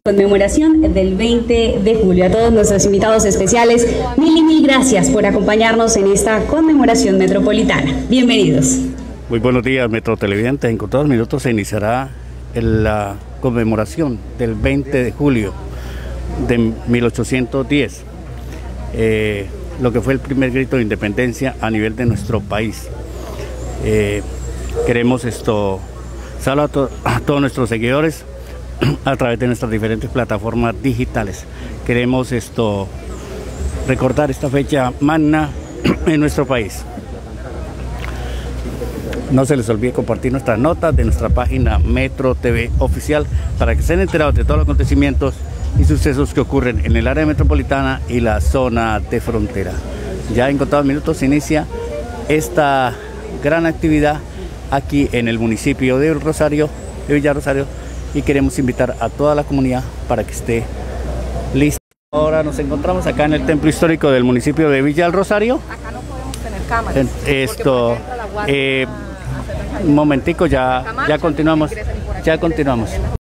conmemoración del 20 de julio. A todos nuestros invitados especiales, mil gracias por acompañarnos en esta conmemoración metropolitana. Bienvenidos. Muy buenos días, Metro Televidentes. En contados minutos se iniciará la conmemoración del 20 de julio de 1810, lo que fue el primer grito de independencia a nivel de nuestro país. Queremos saludar a todos nuestros seguidores a través de nuestras diferentes plataformas digitales. Queremos recordar esta fecha magna en nuestro país. No se les olvide compartir nuestras notas de nuestra página Metro TV Oficial para que estén enterados de todos los acontecimientos y sucesos que ocurren en el área metropolitana y la zona de frontera. Ya en contados minutos se inicia esta gran actividad aquí en el municipio de Villa Rosario, y queremos invitar a toda la comunidad para que esté lista. Ahora nos encontramos acá en el templo histórico del municipio de Villa Rosario. Acá no podemos tener cámaras. Un momentico, ya continuamos.